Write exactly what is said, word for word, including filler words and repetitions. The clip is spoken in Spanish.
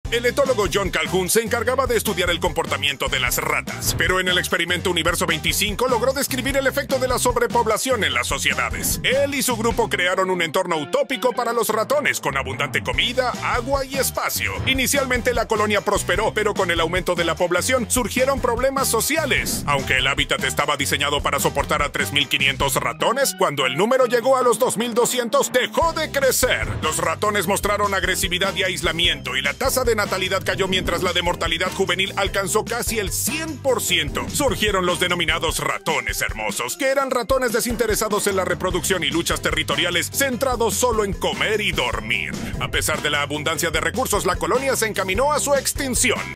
El etólogo John Calhoun se encargaba de estudiar el comportamiento de las ratas, pero en el experimento Universo veinticinco logró describir el efecto de la sobrepoblación en las sociedades. Él y su grupo crearon un entorno utópico para los ratones, con abundante comida, agua y espacio. Inicialmente la colonia prosperó, pero con el aumento de la población surgieron problemas sociales. Aunque el hábitat estaba diseñado para soportar a tres mil quinientos ratones, cuando el número llegó a los dos mil doscientos dejó de crecer. Los ratones mostraron agresividad y aislamiento, y la tasa de natalidad cayó mientras la de mortalidad juvenil alcanzó casi el cien por ciento. Surgieron los denominados ratones hermosos, que eran ratones desinteresados en la reproducción y luchas territoriales, centrados solo en comer y dormir. A pesar de la abundancia de recursos, la colonia se encaminó a su extinción.